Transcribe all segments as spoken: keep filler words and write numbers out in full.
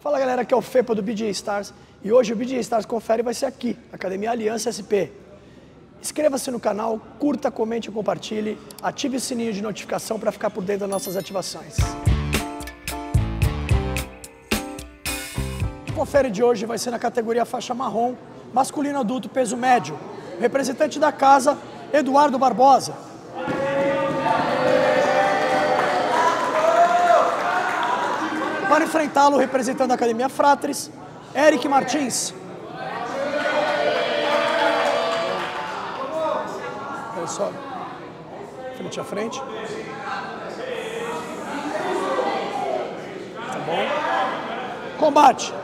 Fala galera, aqui é o Fepa do B J Stars e hoje o B J Stars Confere vai ser aqui, Academia Aliança S P. Inscreva-se no canal, curta, comente e compartilhe, ative o sininho de notificação para ficar por dentro das nossas ativações. O Confere de hoje vai ser na categoria faixa marrom, masculino adulto peso médio. O representante da casa, Eduardo Barbosa. Para enfrentá-lo, representando a Academia Fratris, Eric Martins. Olha só, frente a frente. Tá bom. Combate.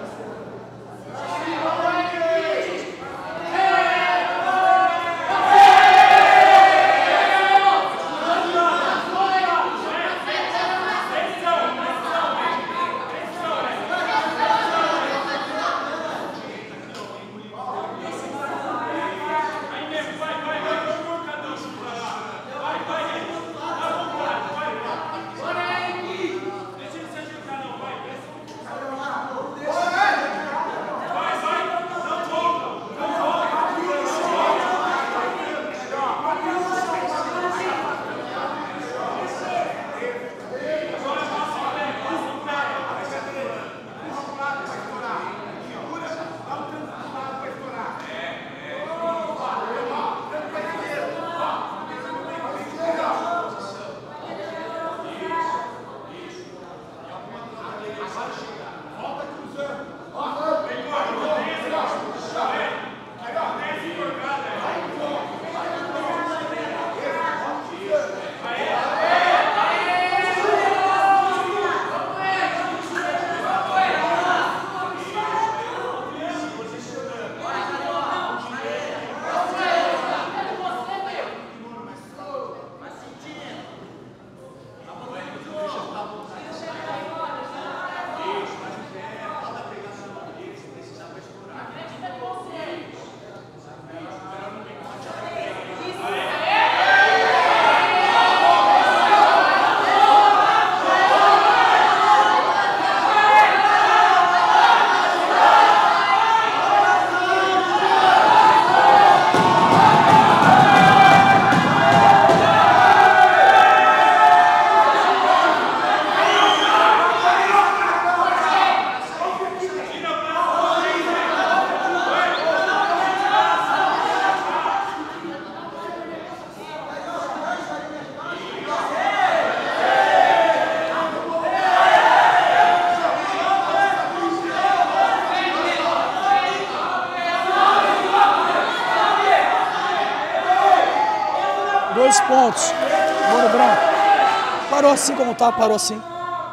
Dois pontos. Mano branco. Parou assim como tá, parou assim.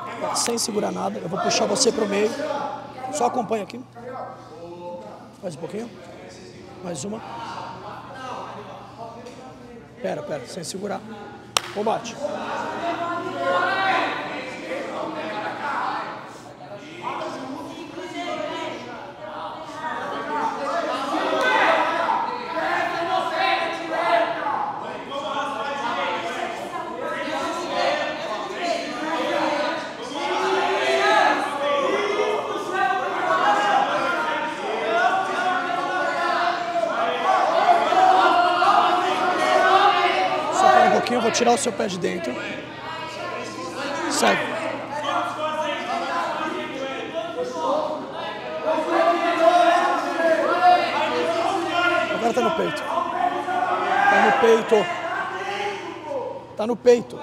Sem segurar nada. Eu vou puxar você pro meio. Só acompanha aqui. Mais um pouquinho. Mais uma. Pera, pera, sem segurar. Combate. Eu vou tirar o seu pé de dentro. Segue. Agora tá no peito. Tá no peito. Tá no peito.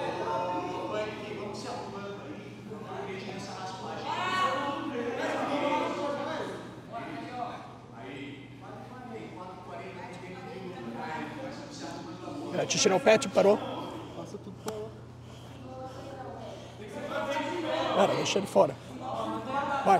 É, te tirar o pé, te parou. Pera, deixa ele fora. Vai.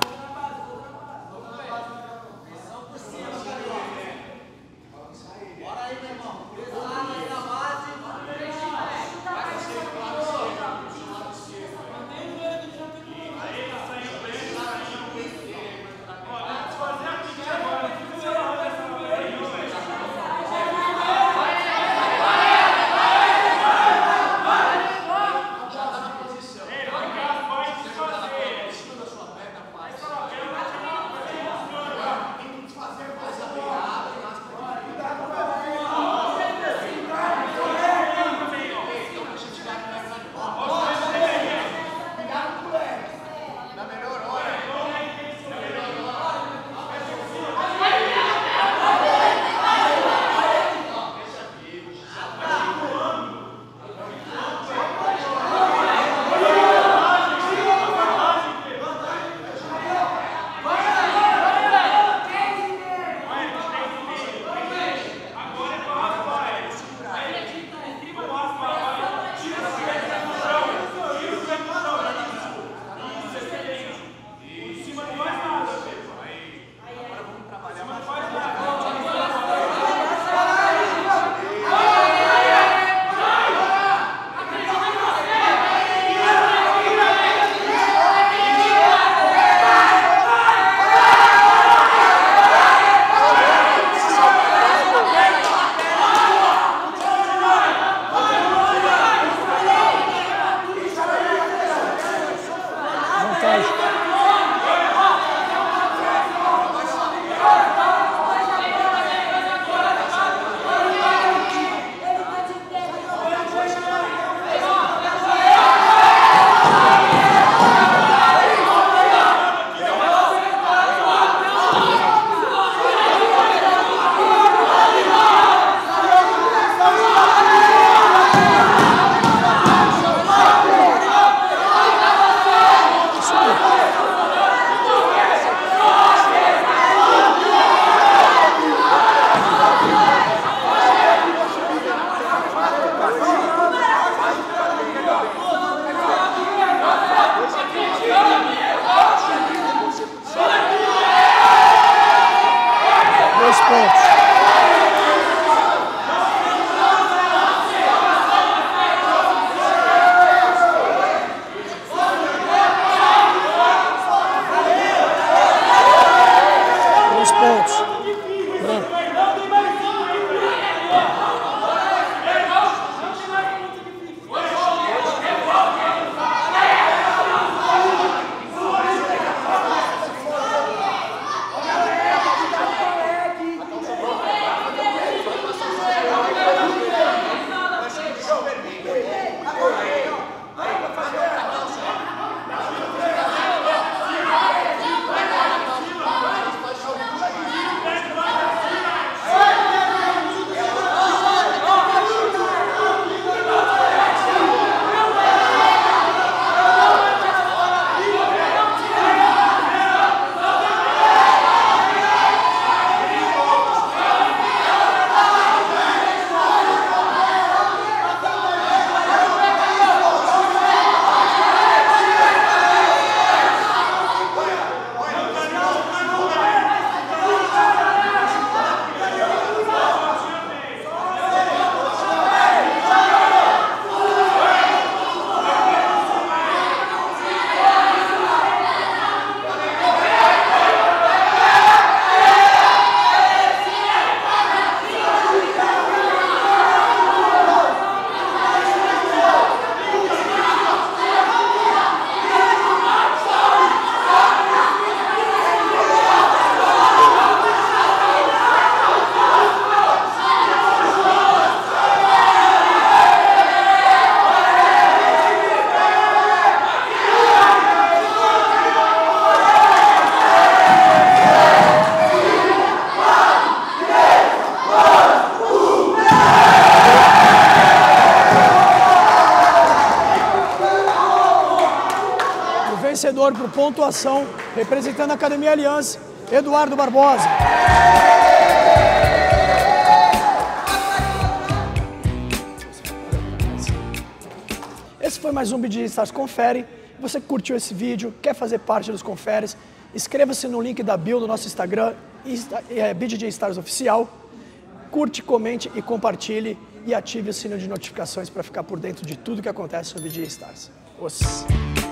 pontos. Branco. Vencedor por pontuação, representando a Academia Aliança, Eduardo Barbosa. Esse foi mais um B J J Stars Confere. Você que curtiu esse vídeo, quer fazer parte dos conferes, inscreva-se no link da bio do nosso Instagram, B J J Stars Oficial. Curte, comente e compartilhe e ative o sino de notificações para ficar por dentro de tudo que acontece no B J J Stars. Os...